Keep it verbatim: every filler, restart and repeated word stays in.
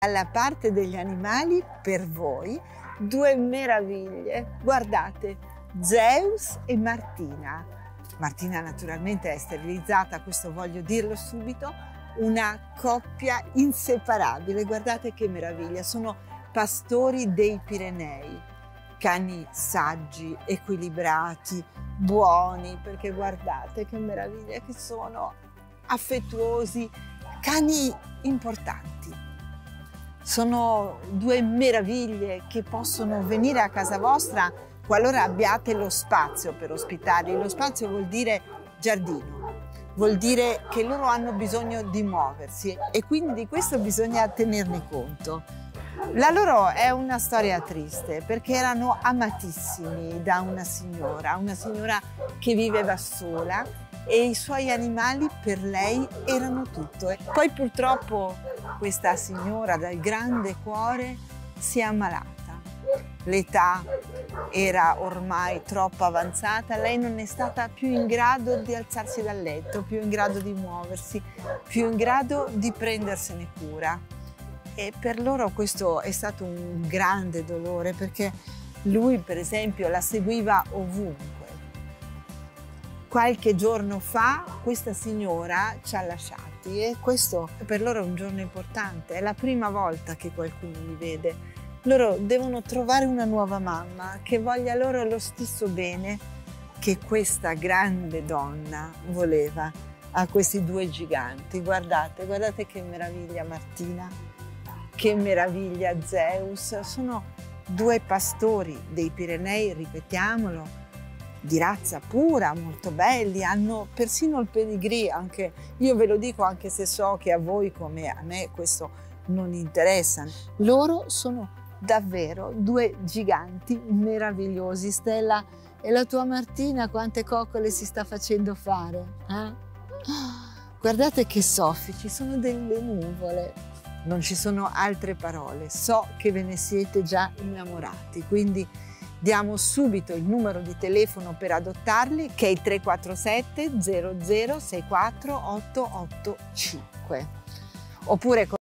Alla parte degli animali, per voi, due meraviglie. Guardate, Zeus e Martina. Martina naturalmente è sterilizzata, questo voglio dirlo subito, una coppia inseparabile. Guardate che meraviglia, sono pastori dei Pirenei, cani saggi, equilibrati, buoni, perché guardate che meraviglia che sono, affettuosi, cani importanti. Sono due meraviglie che possono venire a casa vostra qualora abbiate lo spazio per ospitarli. Lo spazio vuol dire giardino, vuol dire che loro hanno bisogno di muoversi e quindi di questo bisogna tenerne conto. La loro è una storia triste perché erano amatissimi da una signora, una signora che viveva sola e i suoi animali per lei erano tutto. E poi purtroppo questa signora dal grande cuore si è ammalata. L'età era ormai troppo avanzata, lei non è stata più in grado di alzarsi dal letto, più in grado di muoversi, più in grado di prendersene cura. E per loro questo è stato un grande dolore perché lui, per esempio, la seguiva ovunque. Qualche giorno fa questa signora ci ha lasciati e questo per loro è un giorno importante, è la prima volta che qualcuno li vede. Loro devono trovare una nuova mamma che voglia loro lo stesso bene che questa grande donna voleva a questi due giganti. Guardate, guardate che meraviglia Martina, che meraviglia Zeus. Sono due pastori dei Pirenei, ripetiamolo, di razza pura, molto belli, hanno persino il pedigree, anche io ve lo dico anche se so che a voi come a me questo non interessa. Loro sono davvero due giganti meravigliosi. Stella, e la tua Martina quante coccole si sta facendo fare? Eh? Guardate che soffici, sono delle nuvole. Non ci sono altre parole, so che ve ne siete già innamorati, quindi diamo subito il numero di telefono per adottarli, che è il tre quattro sette zero zero sei quattro otto otto cinque. Oppure